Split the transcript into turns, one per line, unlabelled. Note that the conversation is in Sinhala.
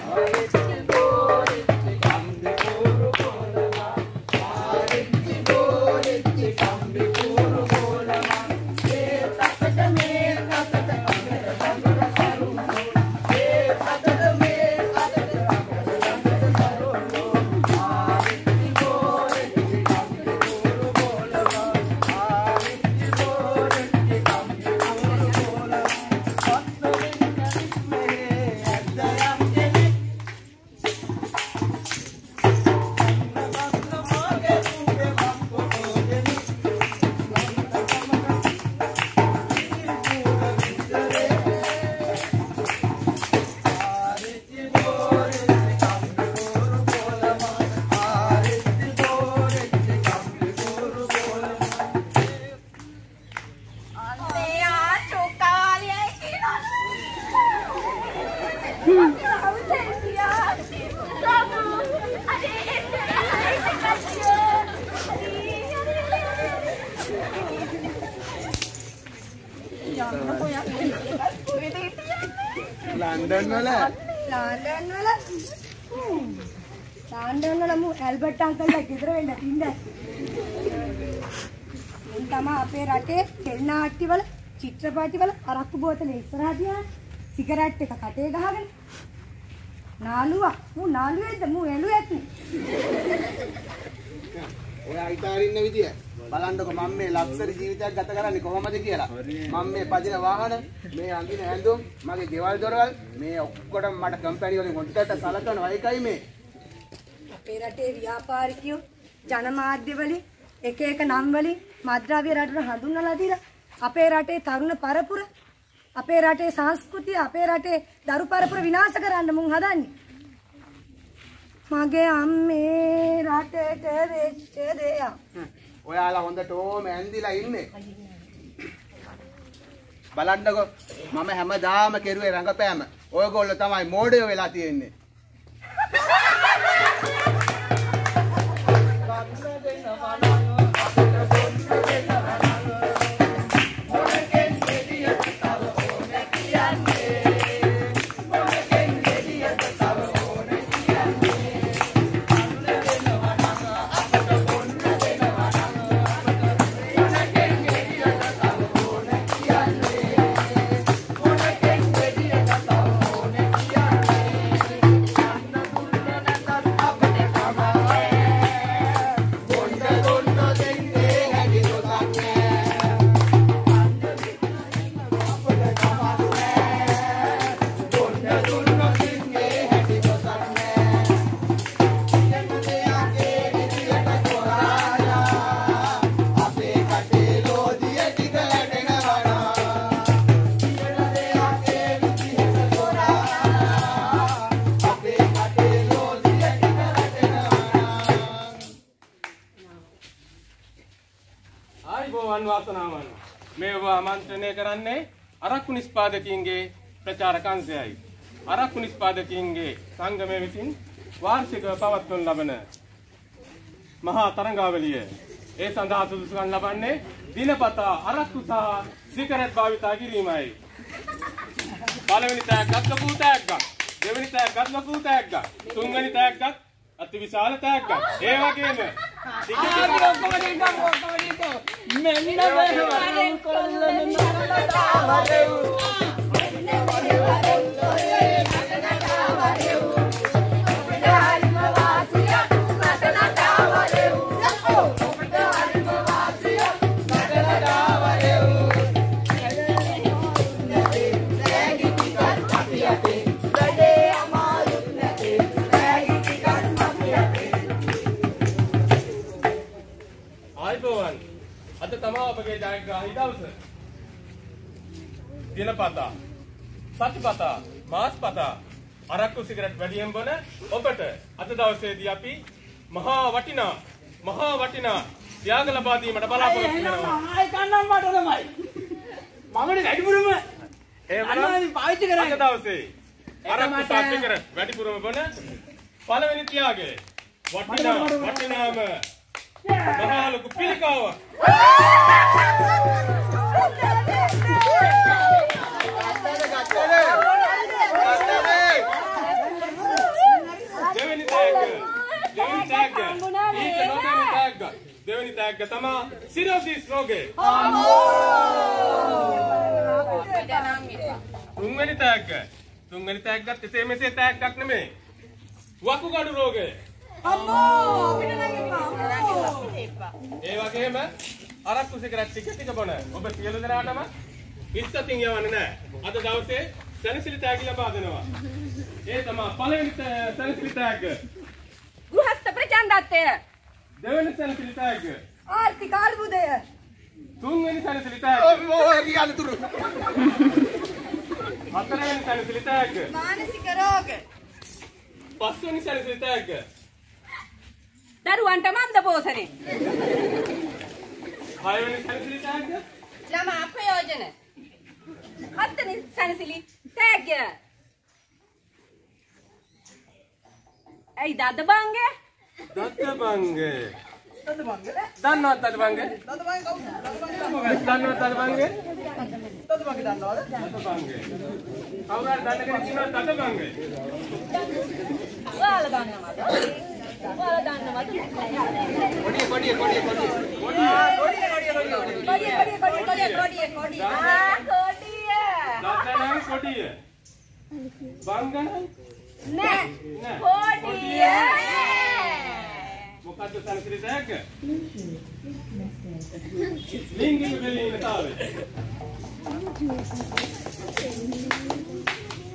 ලන්ඩන් වල මු ඇල්බර්ට් අංකල්ලා ගෙදර වෙන්න තින්ද තම අපේ රටේ තෙල් නාට්‍යවල චිත්‍රපටිවල අරක්කු බෝතලේ ඉස්සරහා තියන සිගරට් එක කටේ ගහගෙන නාලුවා මු නාලුවේද මු එළුවෙත්
ඔයා හිතාරින්න විදිය බලන්නකො මම මේ ලක්ෂරි ජීවිතයක් ගත කරන්නේ කොහොමද කියලා මම මේ පදින වාහන මේ අඳින ඇඳුම් මගේ ගෙවල් දොරවල් මේ ඔක්කොටම මට කම්පැනි වලින් හොද්දට සලකනවා ඒකයි මේ
අපේ රටේ ව්‍යාපාරිකයෝ ජනමාධ්‍ය වලින් එක එක නම් වලින් මද්ද්‍රව්‍ය රටට හඳුන්වලා දීලා අපේ රටේ තරුණ පරපුර අපේ රටේ සංස්කෘතිය අපේ රටේ දරු පරපුර විනාශ කරන්න මුන් හදන්නේ මගේ අම්මේ රටට වෙච්ච දෙයක්
ඔයාලා හොඳටම ඇඳිලා ඉන්නේ බලන්නකො මම හැමදාම කෙරුවේ රංගපෑම ඔයගොල්ලෝ තමයි මෝඩයෝ වෙලා තියෙන්නේ
ආමන්ත්‍රණය කරන්නේ අරක්කු නිෂ්පාදකීන්ගේ ප්‍රචාරක අංශයයි. අරක්කු නිෂ්පාදකීන්ගේ සංගමය විසින් වාර්ෂිකව පවත්වනු ලබන මහා තරඟාවලිය. ඒ සඳහා සුදුසුකම් ලබන්නේ දිනපතා අරක්කු සහ සිගරට් භාවිතා කිරීමයි. පළවෙනි තෑග්ගත් ලොකු තෑග්ගක්. දෙවෙනි තෑග්ගත් ලොකු තෑග්ගක්. තුන්වෙනි තෑග්ගත් අති විශාල තෑග්ගක්. ඒ වගේම අද තමයි ඔබගේ ජයග්‍රාහී දවස. දිනපතා, සතිපතා, මාසපතා අරක්කු සිගරට් වැඩියෙන් බොන ඔබට අද දවසේදී අපි මහා වටිනා ත්‍යාග ලබා දීමට බලාපොරොත්තු වෙනවා.
ආයි කන්නම් මට තමයි. මමනේ වැඩිපුරම
එහෙමනම් පාවිච්චි කරන්නේ අද දවසේ. අරක්කු සිගරට් වැඩිපුරම බොන පළවෙනි ත්‍යාගය. වටිනාම මහා ලොකු පිළිකාවක්. tag. ඊට නොදෙන tag. දෙවෙනි tag තමයි සිරෝසිස් රෝගේ. තුන්වෙනි tag. තුන්වෙනි tag ගත්ත එසේ මෙසේ tag එකක් නෙමෙයි. වකුගඩු රෝගේ. ඒ වගේම අරක්කු සිගරට් ටික බොන. ඔබ සියලු දෙනාටම ඉස්සතින් යවන්නේ නැහැ. අද දවසේ සැනසිලි tag ලබා දෙනවා. ඒ තමයි පළවෙනි සැනසිලි tag.
ගෘහස්ත ප්‍රචණ්ඩත්වය.
දෙවෙනි සැනසිලි tag.
ආර්ථික අර්බුදය.
තුන්වෙනි සැනසිලි tag. හතරවෙනි සැනසිලි tag.
මානසික රෝග.
පස්වෙනි සැනසිලි tag.
දරුවන්ට මන්ද පෝෂණය.
හයවෙනි සැනසිලි tag.
ළමා ප්‍රයෝජන. හත්වෙනි සැනසිලි tag. ඇයි දද බංගේ?
දත්තබංගේ. දන්නවද දත්තබංගේ? දන්නවද දත්තබංගේ? දත්තබංගේ. කවුරු හරි දන්න කෙනෙක් ඉන්නවද දත්තබංගේ?
ඔයාලා දන්නවද? ඔයාලා දන්නවද?
කොඩිය.
දත්තනම් කොඩිය. බංගනම්
නෑ. කොඩිය.
මොකද්ද සැනසිලි tag? ලිංගික බැලීමතාවය.